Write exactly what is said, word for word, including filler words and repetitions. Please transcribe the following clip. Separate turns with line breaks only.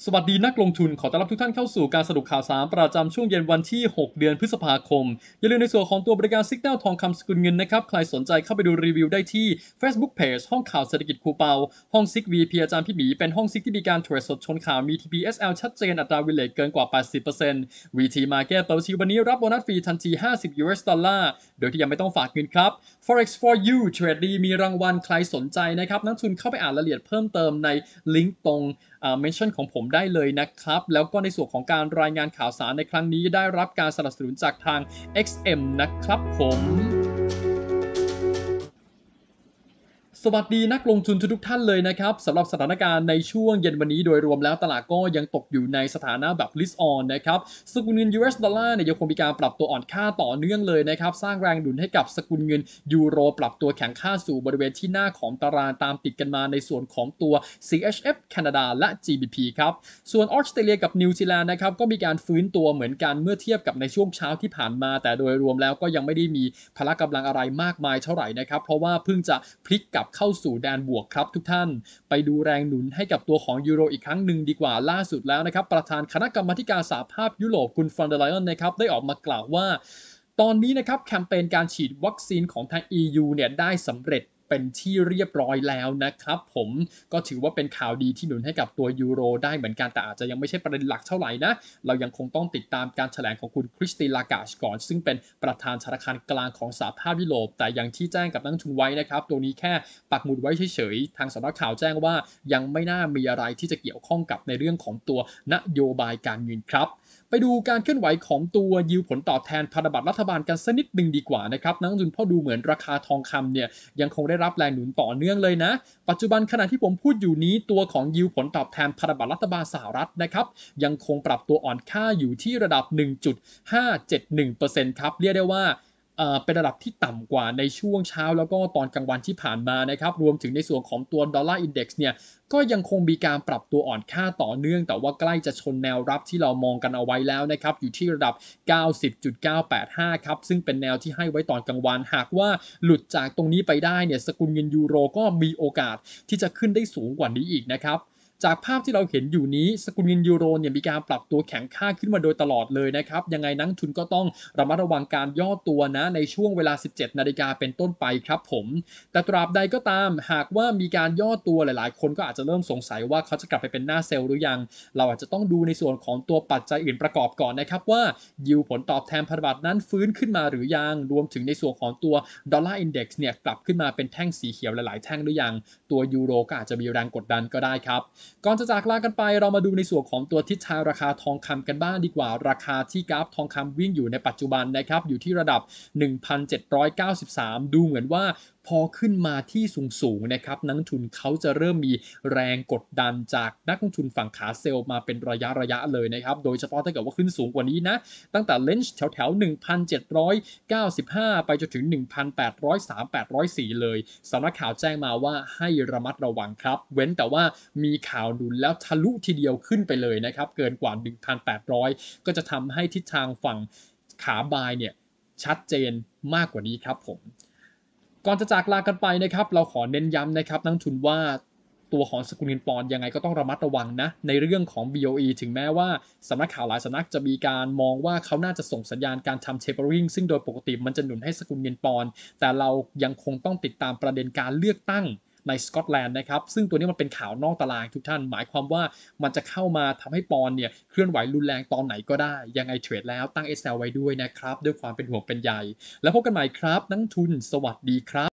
สวัสดีนักลงทุนขอต้อนรับทุกท่านเข้าสู่การสรุปข่าวสารประจำช่วงเย็นวันที่หกเดือนพฤษภาคมอย่าลืมในส่วนของตัวบริการ Signal ทองคำสกุลเงินนะครับใครสนใจเข้าไปดูรีวิวได้ที่ Facebook Page ห้องข่าวเศรษฐกิจครูเปาห้องซิก วี พี อาจารย์พี่หมีเป็นห้องซิกที่มีการเทรดสดชนข่าวมี ที พี เอส แอล ชัดเจนอัตราวินเลทเกินกว่า แปดสิบเปอร์เซ็นต์ วี ที Market เปิดบัญชีวันนี้รับโบนัสฟรีทันทีห้าสิบ ยู เอส ดอลลาร์โดยที่ยังไม่ต้องฝากเงินครับ Forex for you เทรดดีมีรางวัลใครสนใจนะครับนักทุนเข้าไปอ่านรายละเอียดเพิ่มเติมในลิงก์ตรงเมนชั่นของผมได้เลยนะครับแล้วก็ในส่วนของการรายงานข่าวสารในครั้งนี้ได้รับการสนับสนุนจากทาง เอ็กซ์ เอ็ม นะครับผมสวัสดีนักลงทุนทุกท่านเลยนะครับสำหรับสถานการณ์ในช่วงเย็นวันนี้โดยรวมแล้วตลาดก็ยังตกอยู่ในสถานะแบบ risk on นะครับสกุลเงิน ยู เอส ดอลลาร์เนี่ยยังคงมีการปรับตัวอ่อนค่าต่อเนื่องเลยนะครับสร้างแรงหนุนให้กับสกุลเงินยูโรปรับตัวแข็งค่าสู่บริเวณที่หน้าของตารางตามติดกันมาในส่วนของตัว ซี เอช เอฟ แคนาดาและ จี บี พี ครับส่วนออสเตรเลียกับนิวซีแลนด์นะครับก็มีการฟื้นตัวเหมือนกันเมื่อเทียบกับในช่วงเช้าที่ผ่านมาแต่โดยรวมแล้วก็ยังไม่ได้มีพละกำลังอะไรมากมายเท่าไหร่นะครับเพราะว่าเพิ่งจะพลิกกลับเข้าสู่แดนบวกครับทุกท่านไปดูแรงหนุนให้กับตัวของยูโรอีกครั้งหนึ่งดีกว่าล่าสุดแล้วนะครับประธานคณะกรรมาการสหภาพยุโรปคุณฟอนเดอร์ไลออนนะครับได้ออกมากล่าวว่าตอนนี้นะครับแคมเปญการฉีดวัคซีนของทาง อี ยู เนี่ยได้สำเร็จเป็นที่เรียบร้อยแล้วนะครับผมก็ถือว่าเป็นข่าวดีที่หนุนให้กับตัวยูโรได้เหมือนกันแต่อาจจะยังไม่ใช่ประเด็นหลักเท่าไหร่นะเรายังคงต้องติดตามการแถลงของคุณคริสติน ลากาชก่อนซึ่งเป็นประธานธนาคารกลางของสหภาพยุโรปแต่อย่างที่แจ้งกับนักทุนไว้นะครับตัวนี้แค่ปักหมุดไว้เฉยๆทางสำนักข่าวแจ้งว่ายังไม่น่ามีอะไรที่จะเกี่ยวข้องกับในเรื่องของตัวนโยบายการเงินครับไปดูการเคลื่อนไหวของตัวยิวผลตอบแทนพันธบัตรรัฐบาลกันสักนิดหนึ่งดีกว่านะครับนักลงทุนพอดูเหมือนราคาทองคำเนี่ยยังคงได้รับแรงหนุนต่อเนื่องเลยนะปัจจุบันขณะที่ผมพูดอยู่นี้ตัวของยิวผลตอบแทนพันธบัตรรัฐบาลสหรัฐนะครับยังคงปรับตัวอ่อนค่าอยู่ที่ระดับ หนึ่งจุดห้าเจ็ดหนึ่งเปอร์เซ็นต์ ครับเรียกได้ว่าเป็นระดับที่ต่ำกว่าในช่วงเช้าแล้วก็ตอนกลางวันที่ผ่านมานะครับรวมถึงในส่วนของตัวดอลลาร์อินเด็กซ์เนี่ยก็ยังคงมีการปรับตัวอ่อนค่าต่อเนื่องแต่ว่าใกล้จะชนแนวรับที่เรามองกันเอาไว้แล้วนะครับอยู่ที่ระดับ เก้าสิบจุดเก้าแปดห้า ครับซึ่งเป็นแนวที่ให้ไว้ตอนกลางวันหากว่าหลุดจากตรงนี้ไปได้เนี่ยสกุลเงินยูโรก็มีโอกาสที่จะขึ้นได้สูงกว่านี้อีกนะครับจากภาพที่เราเห็นอยู่นี้สกุลเงินยูโรเนี่ยมีการปรับตัวแข็งค่าขึ้นมาโดยตลอดเลยนะครับยังไงนักทุนก็ต้องระมัดระวังการย่อตัวนะในช่วงเวลา สิบเจ็ดนาฬิกาเป็นต้นไปครับผมแต่ตราบใดก็ตามหากว่ามีการย่อตัวหลายๆคนก็อาจจะเริ่มสงสัยว่าเขาจะกลับไปเป็นหน้าเซลล์หรือยังเราอาจจะต้องดูในส่วนของตัวปัจจัยอื่นประกอบก่อนนะครับว่ายิวผลตอบแทนพันธบัตรนั้นฟื้นขึ้นมาหรือยังรวมถึงในส่วนของตัวดอลลาร์อินเด็กซ์เนี่ยกลับขึ้นมาเป็นแท่งสีเขียวหลายๆแท่งหรือยังตัวยูโรก็อาจจะมีแรงกดดันก็ได้ครับก่อนจะจากลากันไปเรามาดูในส่วนของตัวทิศทางราคาทองคำกันบ้างดีกว่าราคาที่กราฟทองคำวิ่งอยู่ในปัจจุบันนะครับอยู่ที่ระดับ หนึ่งพันเจ็ดร้อยเก้าสิบสาม ดูเหมือนว่าพอขึ้นมาที่สูงๆนะครับนักลงทุนเขาจะเริ่มมีแรงกดดันจากนักลงทุนฝั่งขาเซลล์มาเป็นระยะระยะเลยนะครับโดยเฉพาะถ้าเกิดว่าขึ้นสูงกว่านี้นะตั้งแต่เลนจ์แถวๆ หนึ่งพันเจ็ดร้อยเก้าสิบห้า ไปจนถึง หนึ่งพันแปดร้อยสาม แปดร้อยสี่ เลยสำนักข่าวแจ้งมาว่าให้ระมัดระวังครับเว้นแต่ว่ามีข่าวหนุนแล้วทะลุทีเดียวขึ้นไปเลยนะครับเกินกว่า หนึ่งพันแปดร้อย ก็จะทำให้ทิศทางฝั่งขาบายเนี่ยชัดเจนมากกว่านี้ครับผมก่อนจะจากลากันไปนะครับเราขอเน้นย้ำนะครับนักทุนว่าตัวของสกุลเงินปอนด์ยังไงก็ต้องระมัดระวังนะในเรื่องของ บี โอ อี ถึงแม้ว่าสำนักข่าวหลายสำนักจะมีการมองว่าเขาน่าจะส่งสัญญาณการทำ tapering ซึ่งโดยปกติมันจะหนุนให้สกุลเงินปอนด์แต่เรายังคงต้องติดตามประเด็นการเลือกตั้งในสกอตแลนด์นะครับซึ่งตัวนี้มันเป็นข่าวนอกตารางทุกท่านหมายความว่ามันจะเข้ามาทำให้ปอนด์เนี่ยเคลื่อนไหวรุนแรงตอนไหนก็ได้ยังไงเทรดแล้วตั้ง เอส แอล ไว้ด้วยนะครับด้วยความเป็นห่วงเป็นใยแล้วพบกันใหม่ครับนักทุนสวัสดีครับ